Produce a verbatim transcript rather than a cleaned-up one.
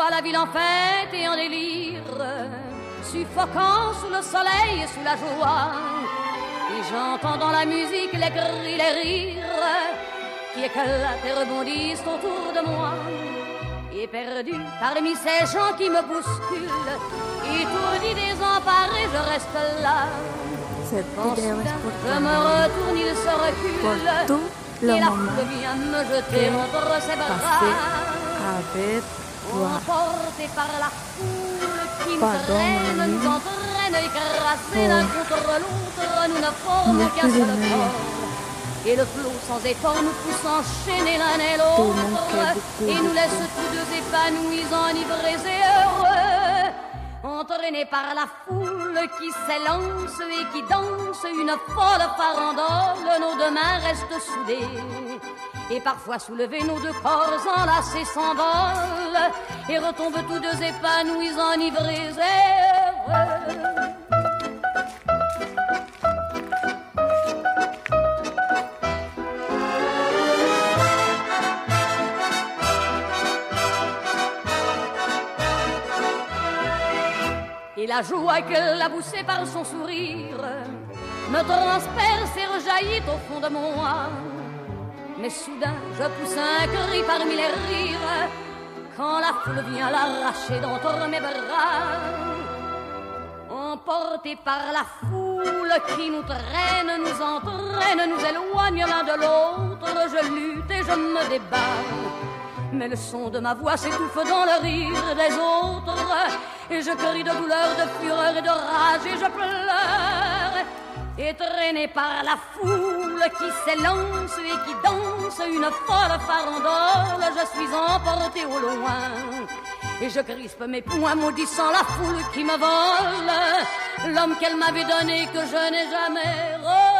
vois la ville en fête et en délire, suffocant sous le soleil et sous la joie. Et j'entends dans la musique les cris, les rires qui éclatent et rebondissent autour de moi. Et perdu parmi ces gens qui me bousculent, étourdi, désemparé, je reste là. Quand soudain je me retourne, il se recule et la foule vient me jeter entre ses bras. Emporté par la foule qui nous traîne, nous entraîne, écrasés l'un contre l'autre, nous ne formons qu'un seul corps. Et le flot sans effort nous pousse enchaîner l'un et l'autre, et nous laisse tous deux épanouis, enivrés et heureux. Entraînés par la foule qui s'élance et qui danse une folle farandole, nos deux mains restent soudées. Et parfois soulevés, nos deux corps enlacés s'envolent et retombent tous deux épanouis, enivrés et heureux. Et la joie qu'elle a poussée par son sourire me transperce et rejaillit au fond de moi. Mais soudain je pousse un cri parmi les rires quand la foule vient l'arracher d'entre mes bras. Emportés par la foule qui nous traîne, nous entraîne, nous éloigne l'un de l'autre, je lutte et je me débat. Mais le son de ma voix s'étouffe dans le rire des autres, et je crie de douleur, de fureur et de rage, et je pleure. Et traîné par la foule qui s'élance et qui danse une folle farandole, je suis emporté au loin. Et je crispe mes poings maudissant la foule qui me vole l'homme qu'elle m'avait donné, que je n'ai jamais revu.